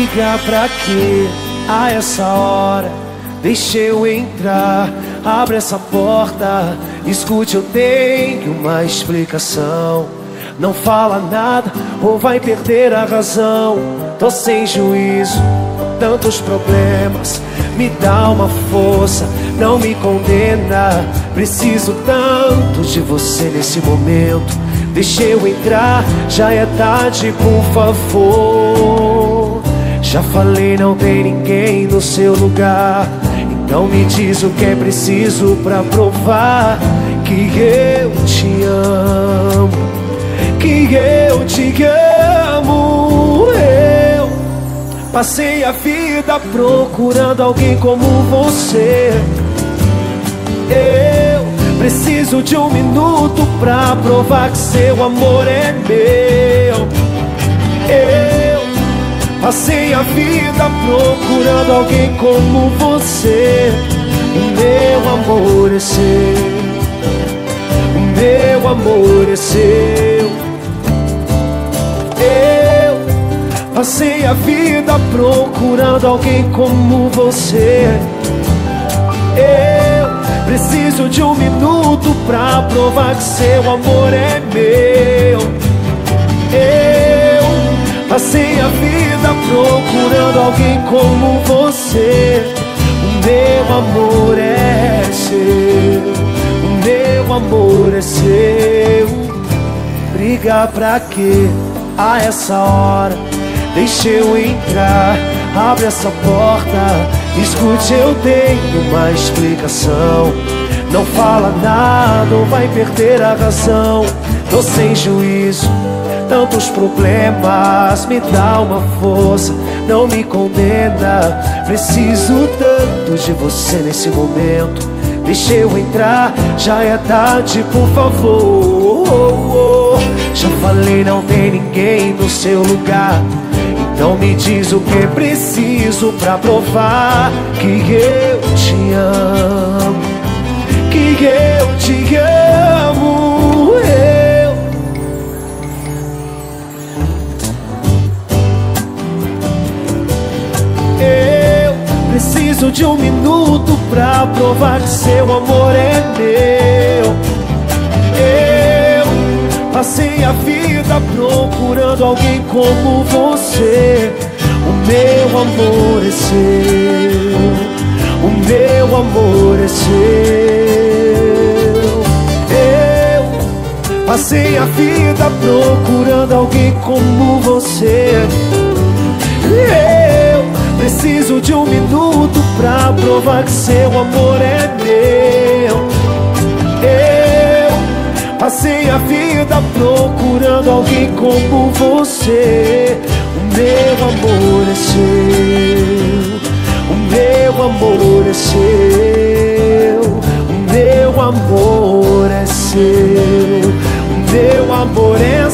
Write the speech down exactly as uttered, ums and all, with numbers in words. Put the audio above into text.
Brigar pra quê? A essa hora, deixa eu entrar. Abre essa porta, escute, eu tenho uma explicação. Não fala nada ou vai perder a razão. Tô sem juízo, tantos problemas. Me dá uma força, não me condena. Preciso tanto de você nesse momento. Deixa eu entrar, já é tarde, por favor. Já falei, não tem ninguém no seu lugar. Então me diz o que é preciso pra provar que eu te amo, que eu te amo. Eu passei a vida procurando alguém como você. Eu preciso de um minuto pra provar que seu amor é meu. Eu passei a vida procurando alguém como você. O meu amor é seu, o meu amor é seu. Eu passei a vida procurando alguém como você. Eu preciso de um minuto pra provar que seu amor é meu. Eu passei a vida procurando alguém como você. O meu amor é seu, o meu amor é seu. Brigar pra quê? A essa hora, deixa eu entrar. Abre essa porta, escute, eu tenho uma explicação. Não fala nada ou vai perder a razão. Tô sem juízo, tantos problemas. Me dá uma força, não me condena. Preciso tanto de você nesse momento. Deixa eu entrar, já é tarde, por favor. Já falei, não tem ninguém no seu lugar. Então me diz o que é preciso pra provar que eu te amo, que eu te amo. Eu Eu preciso de um minuto pra provar que seu amor é meu. Eu passei a vida procurando alguém como você. O meu amor é seu, o meu amor é seu. Eu passei a vida procurando alguém como você. Eu preciso de um minuto pra provar que seu amor é meu. Eu passei a vida procurando alguém como você. O meu amor é seu, o meu amor é seu. O meu amor é seu, o meu amor é